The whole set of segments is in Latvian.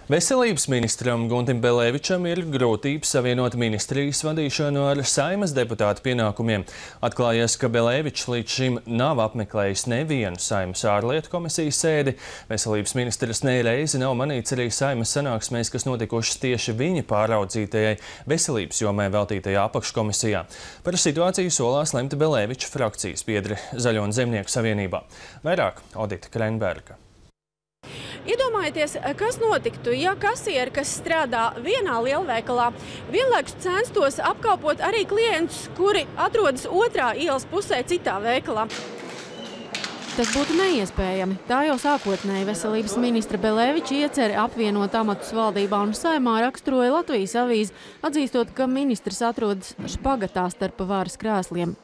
Veselības ministram Guntim Belevičam ir grūtības savienot ministrijas vadīšanu ar Saeimas deputāta pienākumiem. Atklājies, ka Belevičs līdz šim nav apmeklējis nevienu Saeimas ārlietu komisijas sēdi. Veselības ministrs nereizi nav manīts arī Saeimas sanāksmēs, kas notikušas tieši viņa pāraudzītajai veselības jomai veltītajā apakškomisijā. Par situāciju solās lemt Beleviča frakcijas biedri Zaļo un Zemnieku savienībā. Vairāk Odita Krenberga. Iedomājieties, kas notiktu, ja kasieri, kas strādā vienā lielveikalā, vienlaikus censtos apkalpot arī klientus, kuri atrodas otrā ielas pusē citā veikalā. Tas būtu neiespējami. Tā jau sākotnēji veselības ministra Beleviča ieceri apvienot amatus valdībā un Saeimā raksturoja Latvijas avīze, atzīstot, ka ministrs atrodas špagatā starp varas krēsliem.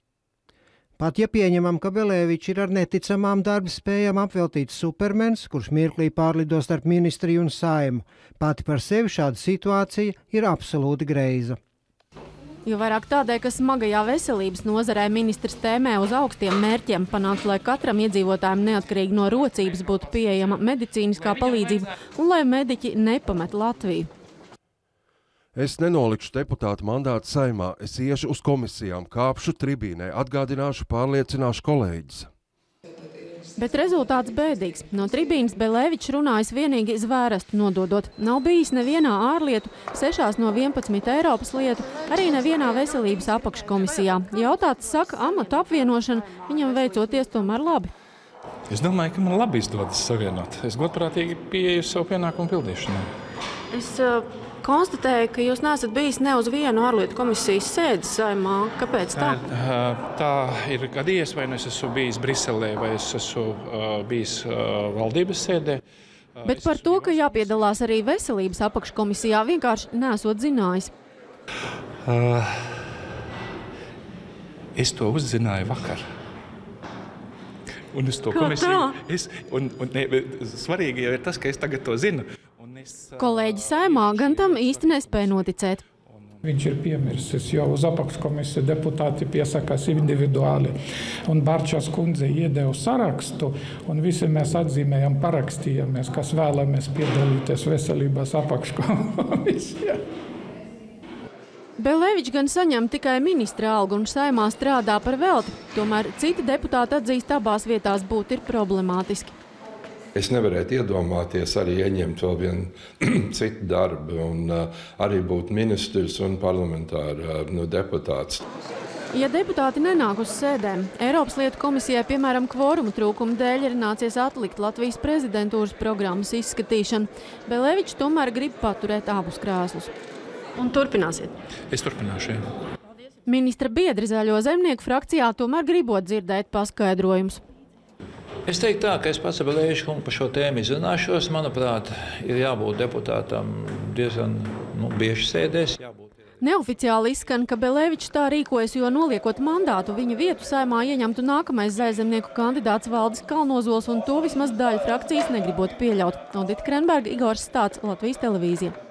Pat ja pieņemam, ka Belevičs ir ar neticamām darba spējām apveltīts supermens, kurš mirklī pārlido starp ministriju un Saeimu, pati par sevi šāda situācija ir absolūti greiza. Jo vairāk tādēļ, ka smagajā veselības nozarē ministrs tēmē uz augstiem mērķiem panākt, lai katram iedzīvotājiem neatkarīgi no rocības būtu pieejama medicīniskā palīdzība un lai mediķi nepamet Latviju. Es nenolikšu deputāta mandātu Saeimā, es iešu uz komisijām, kāpšu tribīnē, atgādināšu, pārliecināšu kolēģis. Bet rezultāts bēdīgs. No tribīnas Belevičs runājas vienīgi zvērestu nododot. Nav bijis nevienā ārlietu, 6 no 11 Eiropas lietu, arī nevienā veselības apakškomisijā. Jautāts saka, amatu apvienošana viņam veicoties tomēr labi. Es domāju, ka man labi izdodas savienot. Es godprātīgi pieeju savu pienākumu pildīšanai. Es konstatēju, ka jūs neesat bijis ne uz vienu ārlietu komisijas sēdi Saeimā. Kāpēc tā? Tā ir gadījies, vai es esmu bijis Briselē, vai es esmu bijis valdības sēdē. Bet par to, ka jāpiedalās arī veselības apakškomisijā, vienkārši neesot zinājis. Es to uzzināju vakar. Un es to svarīgi jau ir tas, ka es tagad to zinu. Kolēģi Saeimā gan tam īsti nespēja noticēt. Viņš ir piemirsis, jo uz apakškomisiju deputāti piesakās individuāli. Un Barčas kundze iedeva sarakstu, un visi mēs atzīmējam, parakstījāmies, kas vēlamies piedalīties veselības apakškomisijā. Belevičs gan saņem tikai ministra algu un Saeimā strādā par velti. Tomēr citi deputāti atzīst, abās vietās būt ir problemātiski. Es nevarētu iedomāties arī ieņemt vēl vienu citu darbu un arī būt ministrs un parlamentāra deputāts. Ja deputāti nenāk uz sēdēm, Eiropas lietu komisijai, piemēram, kvoruma trūkuma dēļ ir nācies atlikt Latvijas prezidentūras programmas izskatīšanu. Belevičs tomēr grib paturēt abus krēslus. Un turpināsiet? Es turpināšu, jā. Ministra biedri Zaļo Zemnieku frakcijā tomēr gribot dzirdēt paskaidrojumus. Es teiktu tā, ka es pats ar Beleviču kungu par šo tēmu izrunāšos. Manuprāt, ir jābūt deputātam diezgan bieži sēdēs. Neoficiāli izskan, ka Belevičs tā rīkojas, jo noliekot mandātu viņa vietu Saeimā ieņemtu nākamais Zaļzemnieku kandidāts Valdis Kalnozols, un to vismaz daļa frakcijas negribot pieļaut. Odita Krenberga, Igors Stāts, Latvijas televīzija.